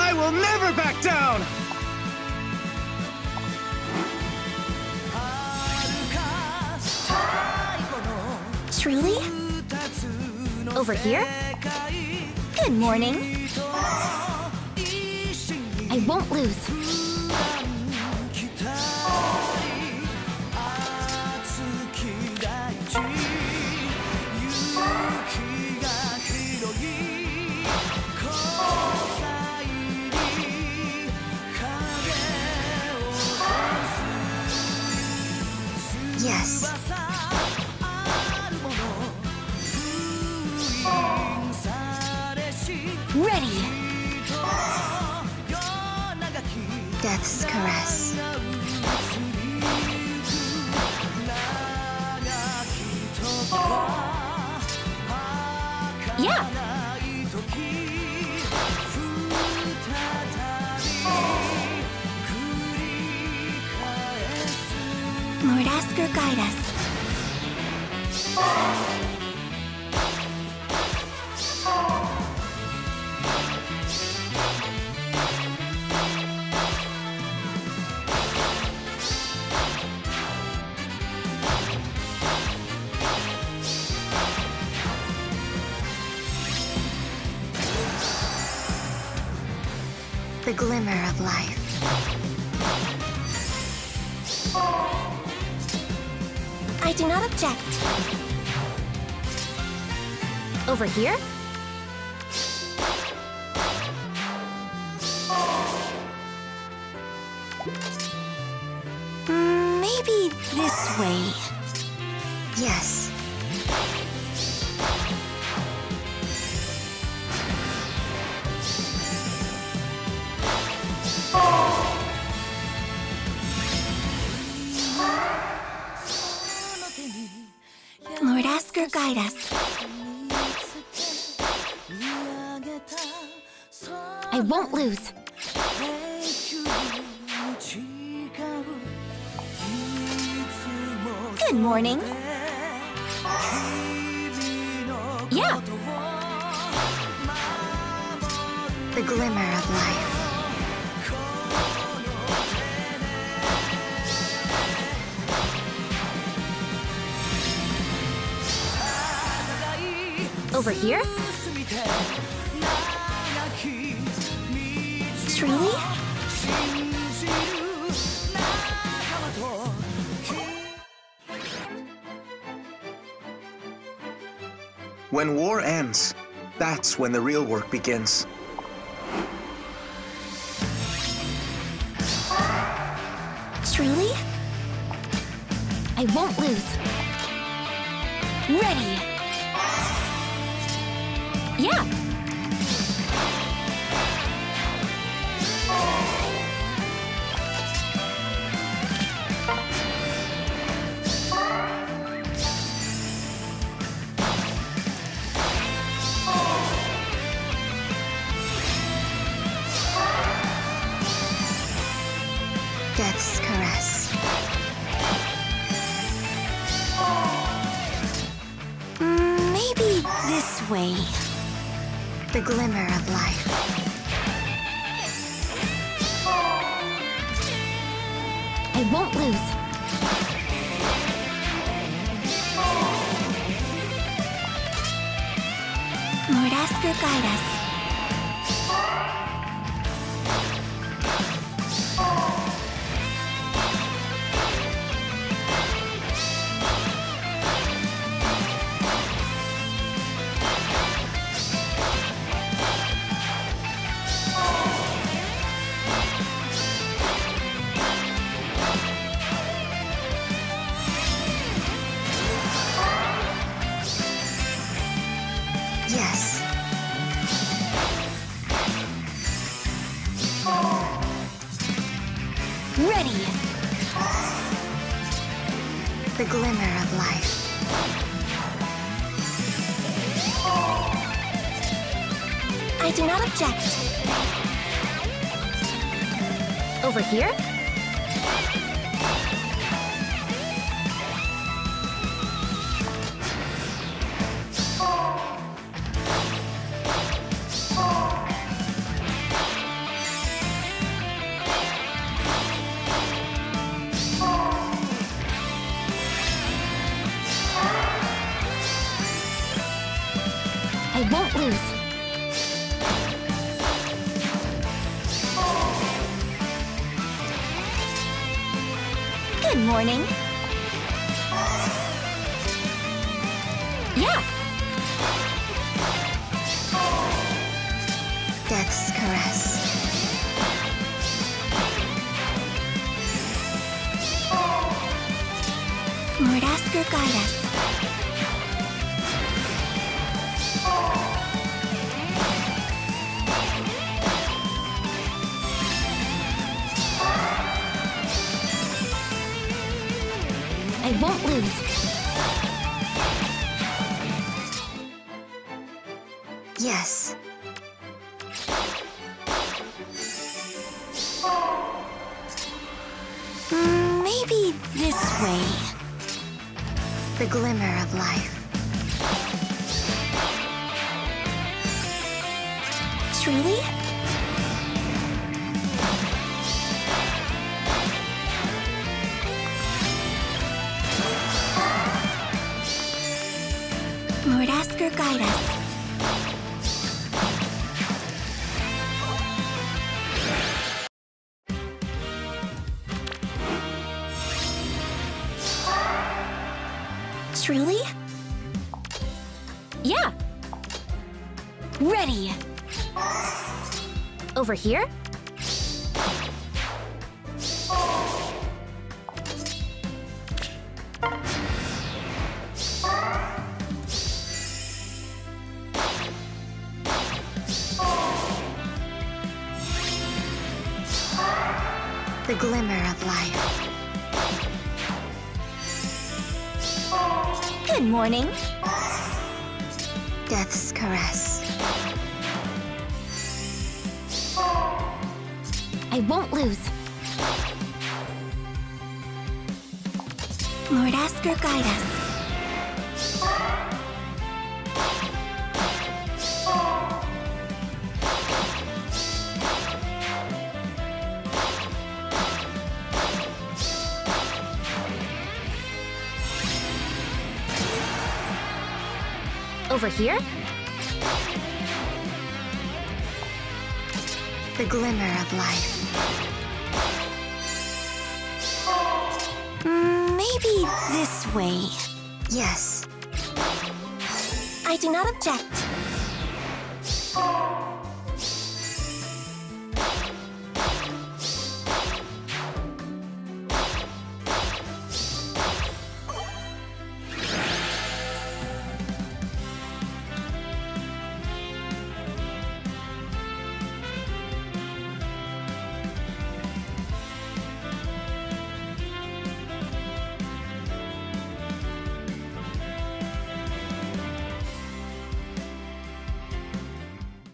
I will never back down! Truly? Over here? Good morning. I won't lose. Yes. Ready. Death's caress. Yeah. Lord Asker, guide us. The glimmer of life. I do not object. Over here? Maybe this way. Yes. Lord Asker, guide us. I won't lose. Good morning. Yeah. The glimmer of life. Over here? Truly? When war ends, that's when the real work begins. Truly? I won't lose. Ready! Yeah! Death's caress. Maybe this way. The glimmer of life. I won't lose. Lord Asker, guide us. Yes. Ready. The glimmer of life. I do not object. Over here? I won't lose. Good morning. Yeah. Death's caress. Murdasker, guide us. I won't lose. Yes. Maybe this way. The glimmer of life. Truly? Murdasker, guide us. Truly? Yeah. Ready. Over here? The glimmer of life. Good morning. Death's caress. I won't lose. Murdasker, guide us. Over here? The glimmer of life. Maybe this way. Yes. I do not object.